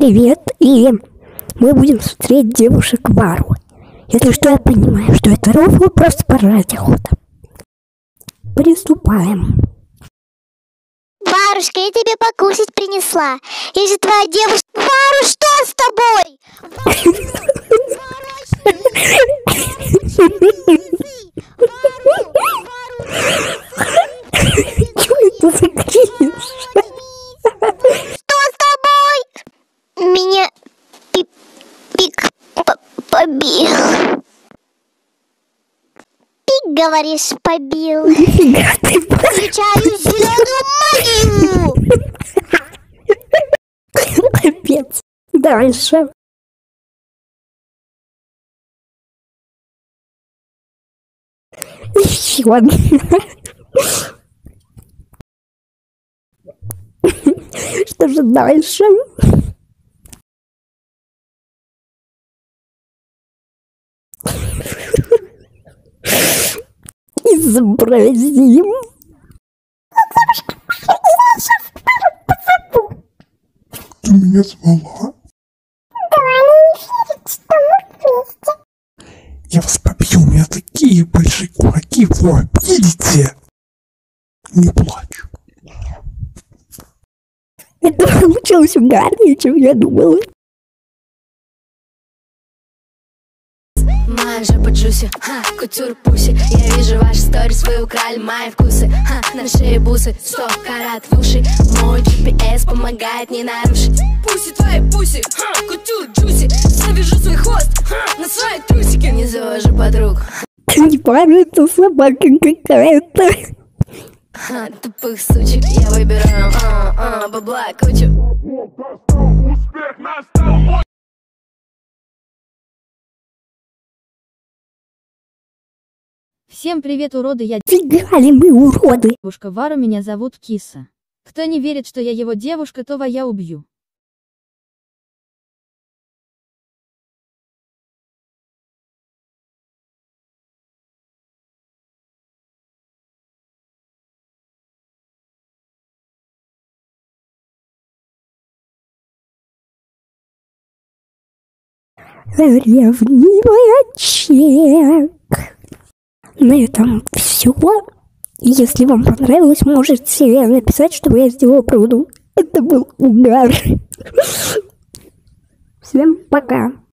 привет, и мы будем смотреть девушек Вару. Если что, я понимаю, что это рофл, просто поржать охота. Приступаем. Варушка, я тебе покушать принесла. Если твоя девушка... Вару, что с тобой? Чего это за кринж? Что с тобой? Меня пик побил. Пик, говоришь, побил. Нифига ты, Включаю зеленую магию. капец. Дальше. Еще одна. Что же дальше? Изобразим. Ты меня звала? Я вас побью, у меня такие большие кулаки, вы обидите. Не плачь. Это получилось угарнее, чем я думала. Моя жопа джуси, кутюр пуси. Я вижу ваши сторис, вы украли мои вкусы. На шее бусы, 100 карат в уши. Мой GPS помогает не нарушить. Пуси твои пуси, кутюр джуси. Завяжу свой хвост на свои трусики. Не завожу подруг. Не пару, это собака какая-то. Тупых сучек я выбираю, бабла кучу. Всем привет, уроды, я Фига ли мы уроды? девушка Вару, меня зовут Киса. Кто не верит, что я его девушка, то я убью. Ревнивая чек. На этом все. Если вам понравилось, можете написать, чтобы я сделала правду. Это был угар. Всем пока.